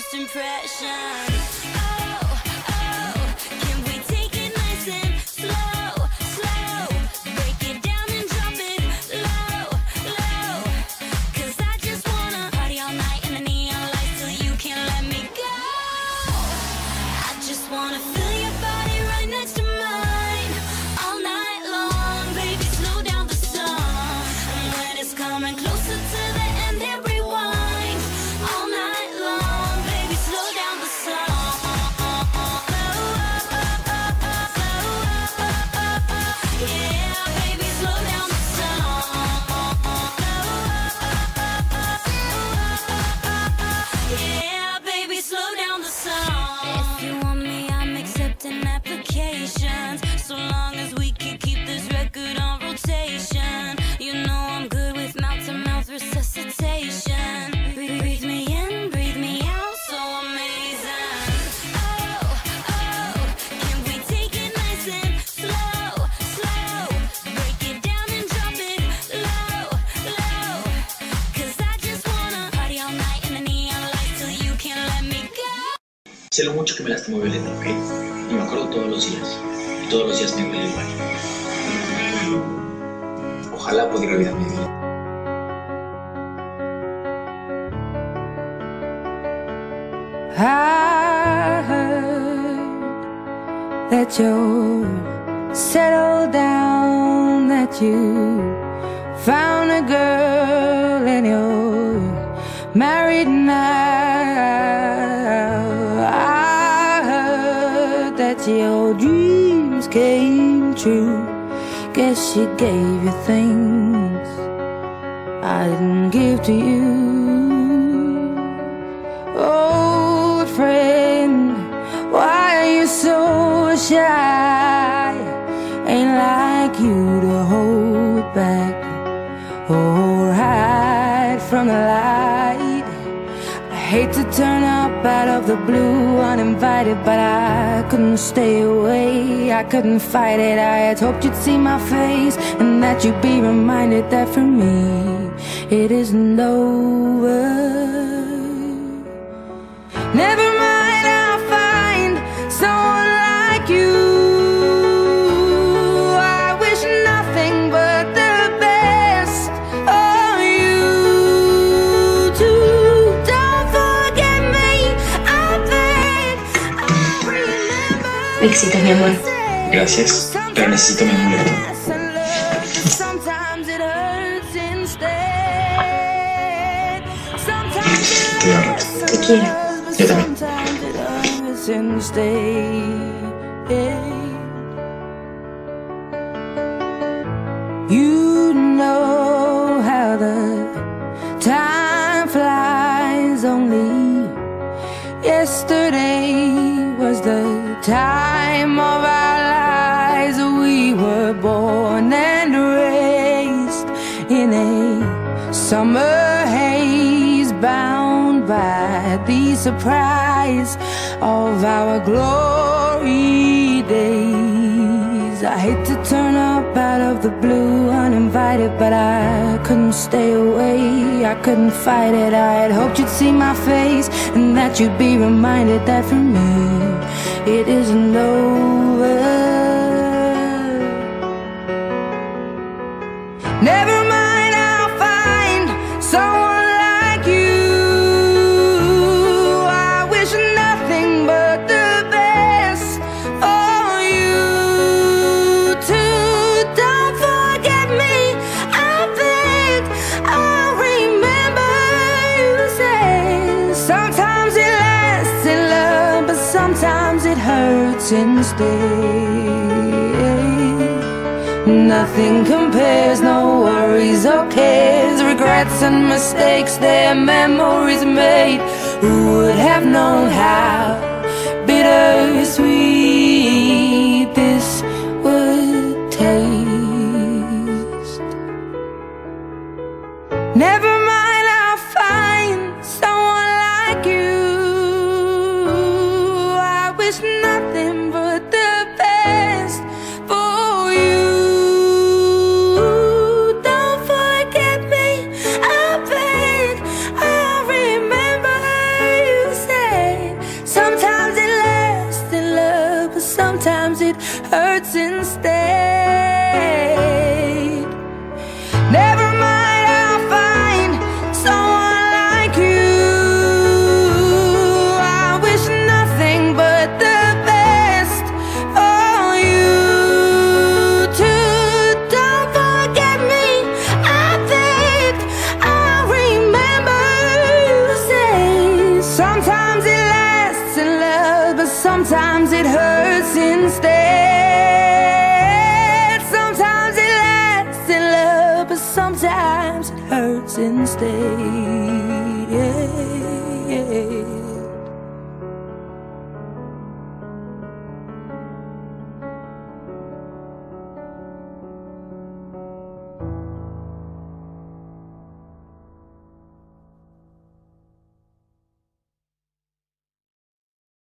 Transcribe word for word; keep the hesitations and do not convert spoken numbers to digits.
first impression. Oh, oh, can we take it nice and slow, slow? Break it down and drop it low, low. Cause I just wanna party all night in the neon lights till you can't let me go. I just wanna feel your body right next to mine all night long. Baby, slow down the song. And when it's coming closer to the end, then rewind all night long. Baby, slow down the song. Yeah, baby, slow down the song. Yeah, baby, slow down the song. If you want me, I'm accepting applications, so long as we can keep this record on rotation. You know I'm good with mouth-to-mouth resuscitation. Breathe, breathe me in, breathe me out, so amazing. Oh, oh, can we take it nice and slow, slow? Break it down and drop it low, low. Cause I just wanna party all night in the neon lights till you can't let me go. Sé lo mucho que me lastimó Violeta, ¿ok? Y me acuerdo todos los días. Y todos los días me duele igual. Ojalá pudiera olvidarme de Violeta. I heard that you're settled down, that you found a girl and you're married now. I heard that your dreams came true. Guess she gave you things I didn't give to you. Old friend, why are you so shy? Ain't like you to hold back or hide from the light. I hate to turn up out of the blue uninvited, but I couldn't stay away, I couldn't fight it. I had hoped you'd see my face and that you'd be reminded that for me it isn't over. Never mind, I'll find someone like you. I wish nothing but the best for you too. Don't forget me, I beg. I remember. Éxito, mi amor. Gracias, pero necesito mi amuleto. Sometimes it hurts instead. Sometimes it Te veo al rato. Te quiero. Yo también. Sometimes it hurts instead. You know how the time flies. Only yesterday was the time of our lives. We were born and raised in a summer haze, bound by the surprise of our glory days. I hate to turn up out of the blue uninvited, but I couldn't stay away, I couldn't fight it. I had hoped you'd see my face and that you'd be reminded that for me it isn't over. Never mind, I'll find someone like you. I wish nothing but the best for you too. Don't forget me, I beg. I remember you said sometimes it lasts in love, but sometimes it hurts instead. Nothing compares, no worries or cares, regrets and mistakes, their memories made. Who would have known how bittersweet this would taste? Never mind, I'll find someone like you. I wish nothing but the best for you. Say it hurts instead. Never mind, I'll find someone like you. I wish nothing but the best for you too. Don't forget me, I think I remember you say sometimes it lasts in love, but sometimes it hurts instead. Sometimes it lasts in love, but sometimes it hurts instead.